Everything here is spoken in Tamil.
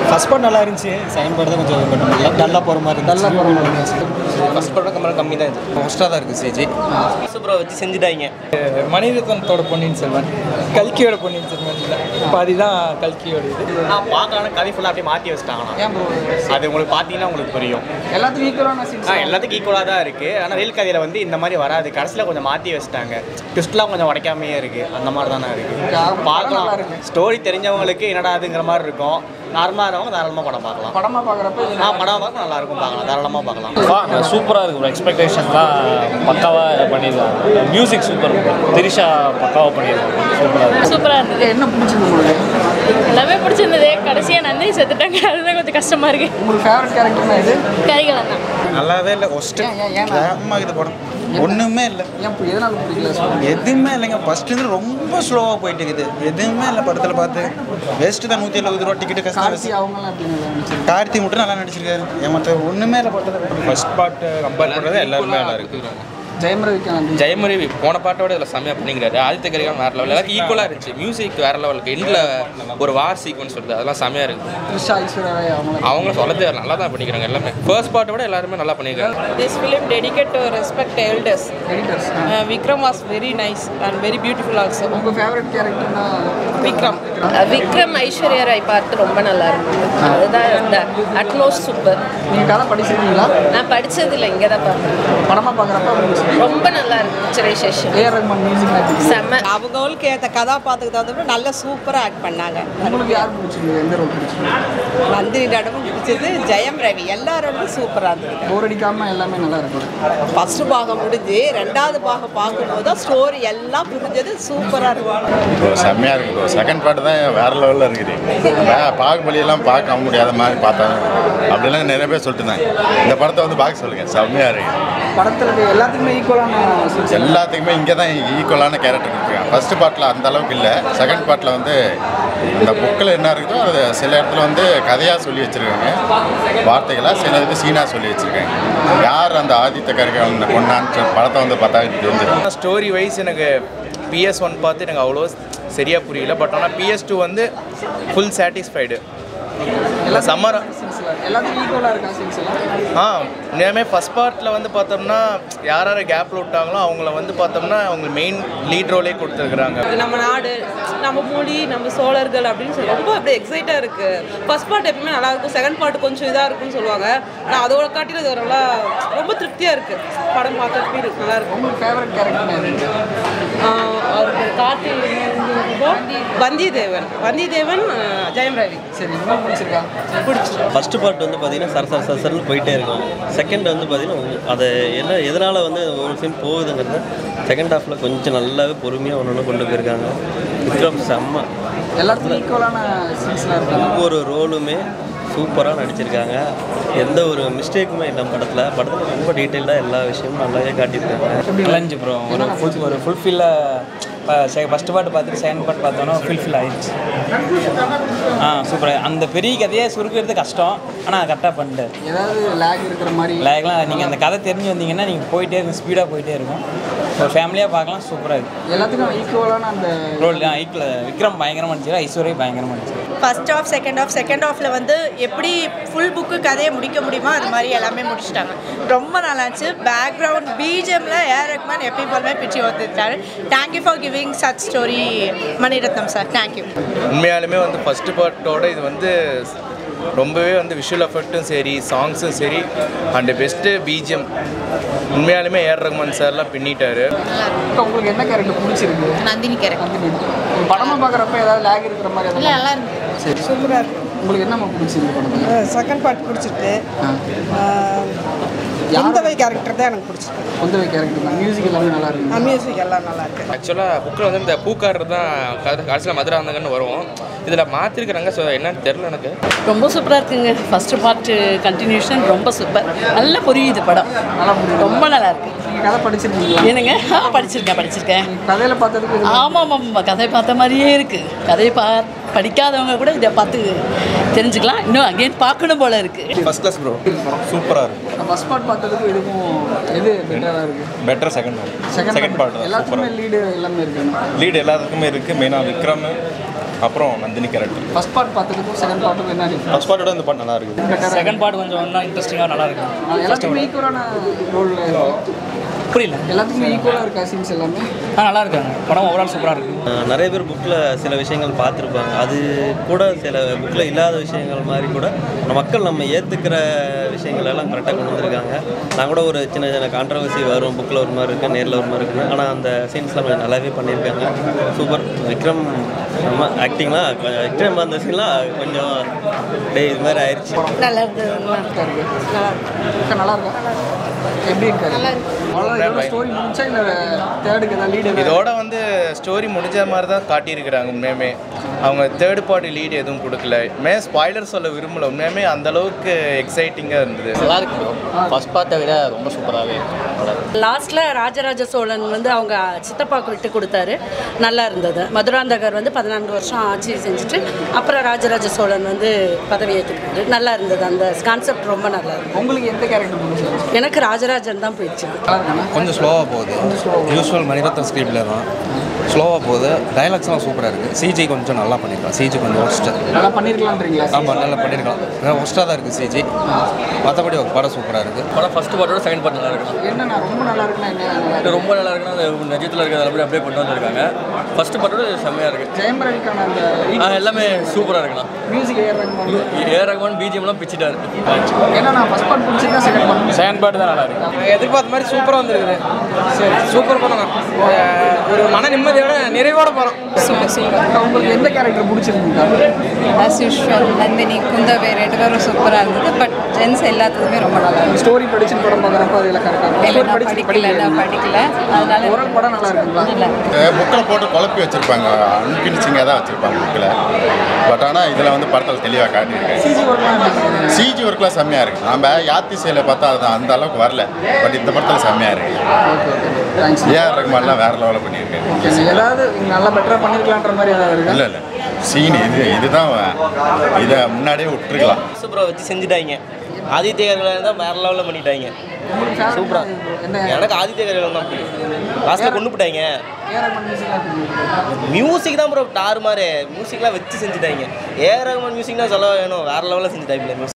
ஃபர்ஸ்ட் பார்ட் நல்லா இருந்துச்சு. செகண்ட் பார்ட் தான் கொஞ்சம் நல்லா போகிற மாதிரி இருந்துச்சு. ஃபர்ஸ்ட் பார்ட் கம்மி தான் இருந்துச்சு. மோஸ்ட்டாக தான் இருக்குது சிஜி. சூப்பராக வச்சு செஞ்சுட்டாங்க. மணிரத்னத்தோட பொன்னியின் செல்வன், கல்கியோட பொன்னியின் செல்வன் இல்லை, பாதி தான் கல்கியோட இது. பார்க்கலாம், கதை ஃபுல்லாக அப்படியே மாற்றி வச்சுட்டாங்கண்ணா. அது உங்களுக்கு பார்த்தீங்கன்னா உங்களுக்கு புரியும். எல்லாத்துக்கும் ஈக்குவலான எல்லாத்துக்கும் ஈக்குவலாக தான் இருக்குது. ஆனால் ரயில் கதையில் வந்து இந்த மாதிரி வராது. கடைசியில் கொஞ்சம் மாற்றி வச்சுட்டாங்க. ட்விஸ்ட்லாம் கொஞ்சம் உடைக்காமையே இருக்குது. அந்த மாதிரி தானே இருக்குது. பார்க்கலாம், ஸ்டோரி தெரிஞ்சவங்களுக்கு என்னடா அதுங்கிற மாதிரி இருக்கும். நார்மலாக இருக்கவங்க தாராளமாக படம் பார்க்கலாம். படமாக பார்க்குறப்ப படம் பார்க்க நல்லா இருக்கும், பார்க்கலாம், தாராளமாக பார்க்கலாம். சூப்பராக இருக்கும். எக்ஸ்பெக்டேஷன்லாம் பக்காவாக பண்ணியிருக்காங்க. மியூசிக் சூப்பர் இருக்கும். திரிஷா பக்காவாக பண்ணியிருக்காங்க. சூப்பராக இருந்தது. என்ன பிடிச்சிருக்கு உங்களுக்கு? எல்லாமே பிடிச்சிருந்தது. கடைசியாக நந்தினி செத்துட்டாங்க, அதுதான் கொஞ்சம் கஷ்டமாக இருக்குது. உங்களுக்கு ஃபேவரட் கேரக்டர்னா இது? கரிகாலன் தான். நல்லாவே இல்லை. ஒஸ்ட்டு இது படம் ஒன்றுமே இல்லை. எதனால பிடிக்கல? எதுவுமே இல்லைங்க. ஃபஸ்ட்டு ரொம்ப ஸ்லோவாக போயிட்டு இருக்குது. எதுவுமே இல்லை படத்தில் பார்த்து. வேஸ்ட்டு தான். 170 ரூபா டிக்கெட்டு கஷ்டம். அவங்களாம் எப்படி? கார்த்தி மட்டும் நல்லா நடிச்சிருக்காரு. ஏமாத்த ஒன்றுமே இல்லை படத்தில். ஃபர்ஸ்ட் பார்ட் கம்பேர் பண்ணுறது எல்லாருமே நல்லா இருக்குது. ஜெயம் ரவி போன பாட்டோட இதில் செம்மையாக பண்ணிக்கிறாரு. ஆதித்ய கரிகாலன் வேறு லெவல். எல்லாருக்கும் ஈக்குவலாக இருந்துச்சு. மியூசிக் வேறு லெவலுக்கு. எண்டில் ஒரு வார் சீக்வன்ஸ் வருது, அதெல்லாம் செம்மையாக இருக்குது. அவங்க சொல்லதே நல்லா தான் பண்ணிக்கிறாங்க எல்லாமே. ஃபர்ஸ்ட் பார்ட்டை விட எல்லாருமே நல்லா பண்ணிக்கிறாங்க. This film dedicated to respect elders. Vikram was very nice and very beautiful also. உங்கள் ஃபேவரட் கேரக்டர்னா? விக்ரம் ஐஸ்வர்யா ராய் பார்த்து ரொம்ப நல்லா இருந்தது. அதுதான் இந்த அட்மோஸ்ட் சூப்பர். நீங்கள் கதை படிச்சிருக்கீங்களா? நான் படிச்சதில்லை, இங்கே தான் பார்த்தேன். படமாக பார்க்குறப்ப ரொம்ப நல்லா இருக்கு. பிக்சரைசேஷன் ஏஆர் ரஹ்மான் மியூசிக் செம்ம. அவங்களுக்கு ஏற்ற கதாபாத்திரத்தை தவிர நல்ல சூப்பராக ஆக்ட் பண்ணாங்க. உங்களுக்கு யார் பிடிச்சிருக்கு? எந்த ரோல் பிடிச்சிருக்கு? நந்தினி இடமும் பிடிச்சது. ஜெயம் ரவி எல்லாரோட சூப்பராக இருந்தது. போர் அடிக்காமல் எல்லாமே நல்லா இருக்கும். ஃபர்ஸ்ட் பாகம் முடிஞ்சு ரெண்டாவது பாகம் பார்க்கும்போது ஸ்டோரி எல்லாம் புரிஞ்சது. சூப்பராக இருக்கும். செம்மையாக இருக்குது. செகண்ட் பார்ட் தான் வேறு லெவலில் இருக்குது. பாகுபலியெல்லாம் பார்க்க முடியாத மாதிரி பார்த்தாங்க அப்படிலாம் நிறைய பேர் சொல்லிட்டு இருந்தாங்க. இந்த படத்தை வந்து பார்க்க சொல்லுங்கள், செம்மையாக இருக்குது. படத்தில் எல்லாத்துக்குமே ஈக்குவலான எல்லாத்துக்குமே இங்கே தான் ஈக்குவலான கேரக்டர் கொடுத்துருக்காங்க. ஃபஸ்ட்டு பார்ட்டில் அந்த அளவுக்கு இல்லை. செகண்ட் பார்ட்டில் வந்து அந்த புக்கில் என்ன இருக்குதோ அது சில இடத்துல வந்து கதையாக சொல்லி வச்சுருக்காங்க, வார்த்தைகளாக சில இது சீனாக சொல்லி வச்சுருக்காங்க. யார் அந்த ஆதித்ய கரிகாலன் கொண்டான்னு படத்தை வந்து பார்த்தா தெரிஞ்சிடும். ஸ்டோரி வைஸ் எனக்கு PS1 பார்த்து எனக்கு அவ்வளோ சரியாக புரியல. பட் ஆனால் PS2 வந்து ஃபுல் சாட்டிஸ்ஃபைடு. இல்லை சம்மர் எல்லாத்துக்கும் ஈக்குவலாக இருக்கா சீன்ஸ் எல்லாம்? இனிமேல் ஃபஸ்ட் பார்ட்டில் வந்து பார்த்தோம்னா யார் யார் கேப்பில் விட்டாங்களோ அவங்கள வந்து பார்த்தோம்னா அவங்க மெயின் லீட் ரோலே கொடுத்துருக்குறாங்க. நம்ம நாடு, நம்ம மொழி, நம்ம சோழர்கள் அப்படின்னு சொல்லி ரொம்ப அப்படியே எக்ஸைட்டாக இருக்குது. ஃபர்ஸ்ட் பார்ட் எப்பவுமே நல்லா இருக்கும், செகண்ட் பார்ட் கொஞ்சம் இதாக இருக்குன்னு சொல்லுவாங்க. ஆனால் அதோட காட்டிலும் இது நல்லா ரொம்ப திருப்தியாக இருக்குது. படம் பார்க்கறதுக்கு நல்லா இருக்கும். உங்களுக்கு ஃபேவரட் கேரக்டர்? அவருக்கு கார்த்தி, வந்தியத்தேவன், ஜெயம் ரவி. சரி, இன்னும் பிடிச்சிருக்கா? ஃபஸ்ட்டு பார்ட் வந்து பார்த்தீங்கன்னா சரசரன்னு போயிட்டே இருக்கும். செகண்ட் வந்து பார்த்தீங்கன்னா அதை எதனால் வந்து ஒரு சீன் போகுதுங்கிறத செகண்ட் ஹாஃபில் கொஞ்சம் நல்லாவே பொறுமையாக ஒன்று கொண்டு போயிருக்காங்க. விக்ரம் செம்ம. எல்லாத்துக்கும் ஈக்குவலான சீன்ஸ்லாம் இருக்குது. ஒவ்வொரு ரோலுமே சூப்பராக நடிச்சிருக்காங்க. எந்த ஒரு மிஸ்டேக்குமே இல்லை படத்தில் ரொம்ப டீட்டெயில்டாக எல்லா விஷயமும் நல்லாவே காட்டியிருக்காங்க. கலைஞ்சு ப்ரோ ஒரு ஃபுல்ஃபில்லாக ஃபஸ்ட்டு பார்ட் பார்த்துட்டு செகண்ட் பார்ட் பார்த்தோன்னா ஃபுல்ஃபில் ஆயிடுச்சு. சூப்பராக. அந்த பெரிய கதையை சுருக்கிறது கஷ்டம், ஆனால் கரெக்டாக பண்ணிட்டார். ஏதாவது லேக் இருக்கிற மாதிரி லேக்லாம் நீங்கள் அந்த கதை தெரிஞ்சு வந்தீங்கன்னா நீங்கள் போயிட்டே இருக்கும், ஸ்பீடாக போயிட்டே இருக்கும். ஒரு ஃபேமிலியாக பார்க்கலாம், சூப்பராக இருக்குது. எல்லாத்துக்கும் ஈக்குவலான அந்த ரோல் ஈக்குவல். விக்ரம் பயங்கரமாக நடிச்சார், ஐஸ்வர்யா பயங்கரமாக நடிச்சார். ஃபர்ஸ்ட் ஆஃப் செகண்ட் ஆஃபில் வந்து எப்படி ஃபுல் புக்கு கதையை முடிக்க முடியுமோ அது மாதிரி எல்லாமே முடிச்சிட்டாங்க. ரொம்ப நல்லாச்சு. பேக்ரவுண்ட் பிஜிஎம்ல ஏஆர் ரஹ்மான் எப்பயும் போலமே பிச்சு வந்துட்டாரு. Thank you for giving such story Mani Ratnam sir. Thank you. உண்மையாலுமே வந்து ஃபஸ்ட்டு பார்ட்டோட இது வந்து ரொம்பவே வந்து விஷுவல் எஃபெக்ட்டும் சரி, சாங்ஸும் சரி, அண்ட் பெஸ்ட்டு பிஜிஎம். உண்மையாலுமே ஏஆர் ரஹ்மான் சார்லாம் பின்னிட்டாரு. உங்களுக்கு என்ன கேரக்டர் பிடிச்சிருக்கு? நந்தினி கேரக்டர். படமாக பார்க்குறப்ப ஏதாவது லேக் இருக்கிற மாதிரி? இல்லை, நல்லா இருக்கு. சரி, சூப்பராக இருக்கு. உங்களுக்கு என்ன பிடிச்சிருக்கு படத்தில்? செகண்ட் பார்ட் பிடிச்சிருக்கு. குந்தவை கேரக்டர் தான் எனக்கு பிடிச்சிருக்கு. குந்தவை கேரக்டர் தான். மியூசிக் எல்லாமே நல்லா இருக்கு. மியூசிக் எல்லாம் நல்லா இருக்கு. ஆக்சுவலாக புக்கில் வந்து இந்த பூக்காரர் தான் கடைசியில் மதுராந்தகன்னு வரும். இதில் மாற்றிருக்கிறாங்க. ஸோ என்னன்னு தெரில எனக்கு. ரொம்ப சூப்பராக இருக்குங்க. ஃபஸ்ட்டு பார்ட் கண்டினியூஷன் ரொம்ப சூப்பர். நல்லா புரியுது படம். ரொம்ப நல்லா இருக்கு. கதை படிச்சிருக்கீங்களா? என்னங்க? படிச்சிருக்கேன். கதையில் பார்த்ததுக்கு ஆமாம், கதை பார்த்த மாதிரியே இருக்குது. கதையை படிக்காதவங்க கூட இதை பார்த்து தெரிஞ்சுக்கலாம். இன்னும் அகைன் பார்க்கணும் போல இருக்குது. First class bro. சூப்பராக இருக்குது. ஃபர்ஸ்ட் பார்ட் பார்த்ததுக்கு இதுக்கும் எது பெட்டராக இருக்குது? Better second part. Second part எல்லாத்துக்குமே லீடு எல்லாமே இருக்குது. லீடு எல்லாத்துக்குமே இருக்குது. மெயினாக விக்ரம், அப்புறம் நந்தினி கேரக்டர். ஃபர்ஸ்ட் பார்ட் பார்த்ததுக்கும் செகண்ட் பார்ட்டுக்கும் என்ன டிஃபரன்ஸ்? ஃபர்ஸ்ட் பார்ட்டோட இந்த பார்ட் நல்லா இருக்குது. செகண்ட் பார்ட் கொஞ்சம் இன்னும் இன்ட்ரெஸ்டிங்காக நல்லா இருக்கும். எல்லாத்துக்குமே ஈக்குவலான ரோலில் புரியல, எல்லாத்துக்குமே ஈக்குவலாக இருக்கா சீன்ஸ் எல்லாமே? நல்லா இருக்காங்க. படம் ஓவரால் சூப்பராக இருக்குது. நிறைய பேர் புக்கில் சில விஷயங்கள் பார்த்துருப்பாங்க, அது கூட சில புக்கில் இல்லாத விஷயங்கள் மாதிரி கூட மக்கள் நம்ம ஏற்றுக்கிற விஷயங்கள் எல்லாம் கரெக்டாக கொண்டு வந்திருக்காங்க. நான் கூட ஒரு சின்ன சின்ன கான்ட்ரவர்சி வரும், புக்கில் ஒரு மாதிரி இருக்குது, நேரில் ஒரு மாதிரி இருக்குது, ஆனால் அந்த சீன்ஸ்லாம் கொஞ்சம் நல்லாவே பண்ணியிருக்காங்க. சூப்பர். விக்ரம் நம்ம ஆக்டிங்லாம் விக்ரம் அந்த சீன்லாம் கொஞ்சம் இது மாதிரி ஆயிடுச்சு. நல்லா இருக்கு. நல்லா இருக்கா? எப்படி இருக்காரு? ஸ்டோரி முடிஞ்சா இல்லை தேர்டுக்கு ஏதாவது லீடு? இதோட வந்து ஸ்டோரி முடிஞ்ச மாதிரி தான் காட்டியிருக்கிறாங்க. உண்மையுமே அவங்க தேர்ட் பார்ட்டி லீடு எதுவும் கொடுக்கல. ஸ்பாய்லர் சொல்ல விரும்பல. உண்மையுமே அந்த அளவுக்கு எக்ஸைட்டிங்காக இருந்தது. நல்லா இருக்கு. ஃபர்ஸ்ட் பார்ட்டை விட ரொம்ப சூப்பராகவே. லாஸ்ட்டில் ராஜராஜ சோழன் வந்து அவங்க சித்தப்பாவுக்கு விட்டு கொடுத்தாரு, நல்லா இருந்தது. மதுராந்தகர் வந்து 14 வருஷம் ஆட்சி செஞ்சுட்டு அப்புறம் ராஜராஜ சோழன் வந்து பதவி ஏற்றுக்கிட்டாரு, நல்லா இருந்தது. அந்த கான்செப்ட் ரொம்ப நல்லா இருந்தது. உங்களுக்கு எந்த கேரக்டர்? எனக்கு ராஜராஜன் தான் போயிடுச்சு. கொஞ்சம் ஸ்லோவாக போகுது. யூஸ்வல் மணிரத்னம் ஸ்கிரிப்டில் தான் ஸ்லோவாக போகுது. டைலாக்ஸ்லாம் சூப்பராக இருக்குது. சிஜி கொஞ்சம் நல்லா பண்ணியிருக்கலாம். சிஜி கொஞ்சம் ஒஸ்ட்டு நல்லா பண்ணியிருக்கலான்றீங்களா? ஆமாம், நல்லா பண்ணியிருக்கலாம். ஒஸ்ட்டாக தான் இருக்குது சிஜி. மற்றபடி ஒரு படம் சூப்பராக இருக்குது. படம் ஃபர்ஸ்ட் பார்ட்டோட செகண்ட் பார்ட் நல்லா இருக்கும். என்னண்ணா ரொம்ப நல்லா இருக்குன்னா என்ன? ரொம்ப நல்லா இருக்குன்னா அந்த நிஜத்தில் இருக்கிற அப்படியே கொண்டு வந்திருக்காங்க. ஃபர்ஸ்ட் பார்ட்டோட செம்மையாக இருக்குது. ஜெயம் ரவிக்கான அந்த எல்லாமே சூப்பராக இருக்குண்ணா. மியூசிக் ஏஆர் ரஹ்மான் பிஜிஎம்லாம் பிச்சுட்டாரு. ஏன்னா நான் ஃபர்ஸ்ட் பார்ட் பிடிச்சிருக்கேன், செகண்ட் பார்ட் தான் நல்லா இருக்கு. எதிர்பார்த்த மாதிரி சூப்பராக வந்துருக்குது. சரி, சூப்பர் படம் தான். ஒரு மன நிம்மதியோட நிறைவோட படம். உங்களுக்கு எந்த கேரக்டர் பிடிச்சிருந்தீங்க? ஆஸ் யூஷுவல் நந்தினி, குந்தவை 2 பேரும் சூப்பராக இருந்தது. பட் ஜென்ஸ் எல்லாத்துக்குமே ரொம்ப நல்லா இருந்தது. ஸ்டோரி படிச்சு படம் பார்க்குறப்ப அதில் கரெக்டாக படிக்கல, அதனால ஒரு படம் நல்லா இருக்குங்களா? புக்கில் போட்டு குழப்பி வச்சுருப்பாங்க, அன்பினிச்சிங்காக தான் வச்சுருப்பாங்க புக்கில். பட் ஆனால் இதில் வந்து படத்தில் தெளிவாக காட்டியிருக்கேன். சிஜி ஒர்க்லாம் செம்மையாக இருக்குது. நம்ம யாத்தி சேலை பார்த்தா அது அந்த அளவுக்கு வரல, பட் இந்த படத்தில் செம்மையாக இருக்குது. ஏஆர் ரஹ்மான்லாம் வேறு லெவலில் பண்ணியிருக்கேன். ஏதாவது நல்லா பெட்டராக பண்ணியிருக்கலான்ற மாதிரி ஏதாவது இருக்கு? இல்லை இல்லை, சீன் இதுதான் இதை முன்னாடியே விட்டுருக்கலாம். சூப்பராக வச்சு செஞ்சுட்டாங்க. ஆதித்ய கரிகாலன் தான் வேறு லெவலில் பண்ணிட்டாங்க. சூப்பராக. எனக்கு ஆதித்ய கரிகாலன் தான் பிடிக்கும். லாஸ்ட்டில் கொண்டு போட்டாங்க. மியூசிக் தான் ப்ரோ டார் மாதிரி. மியூசிக்லாம் வச்சு செஞ்சுட்டாங்க. ஏஆர் ரஹ்மான் மியூசிக்னா சொல்ல வேணும், வேறு லெவலில் செஞ்சுட்டாங்க மியூசிக்.